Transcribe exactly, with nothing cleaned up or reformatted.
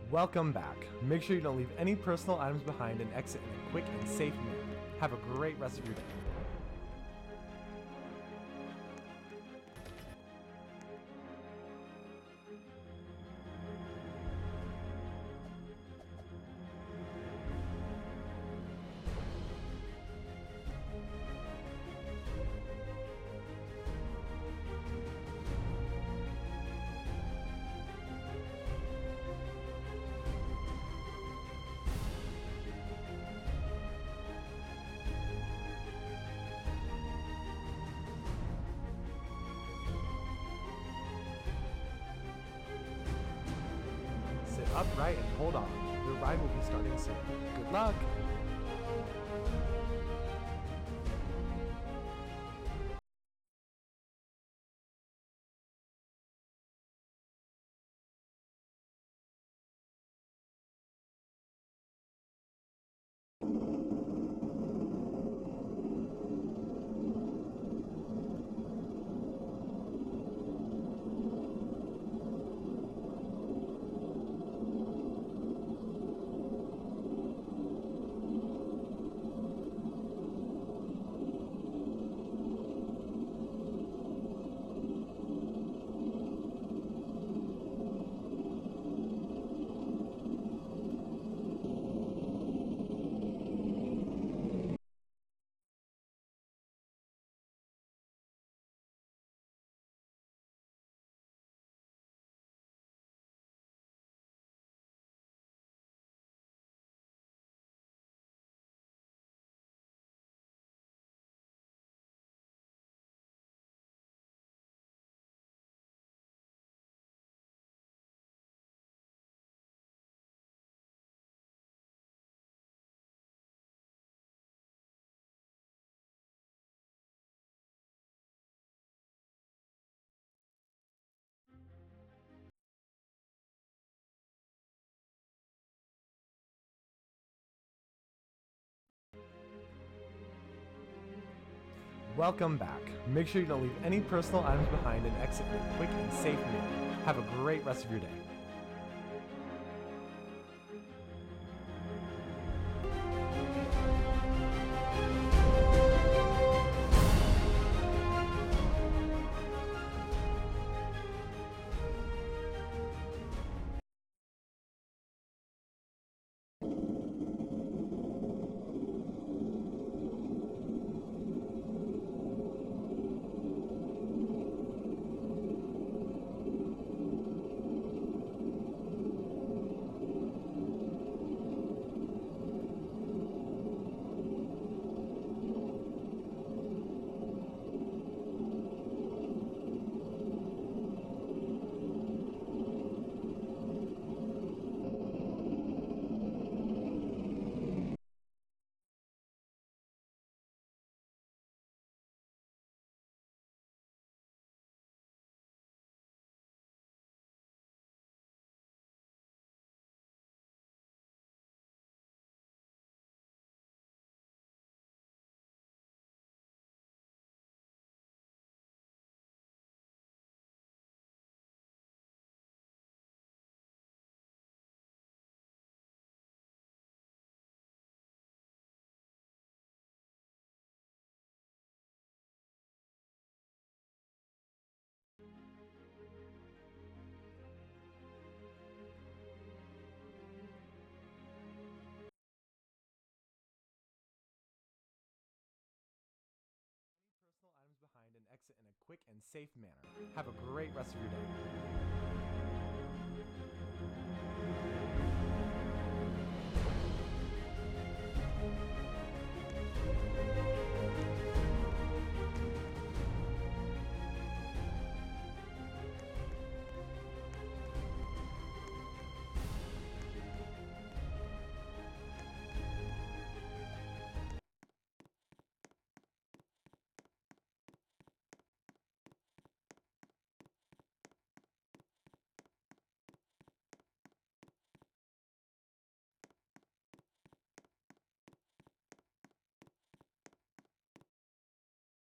Welcome back. Make sure you don't leave any personal items behind and exit in a quick and safe manner. Have a great rest of your day. Sit upright and hold on. Your ride will be starting soon. Good luck! Welcome back. Make sure you don't leave any personal items behind and exit in a quick and safe manner. Have a great rest of your day. Personal items behind and exit in a quick and safe manner. Have a great rest of your day.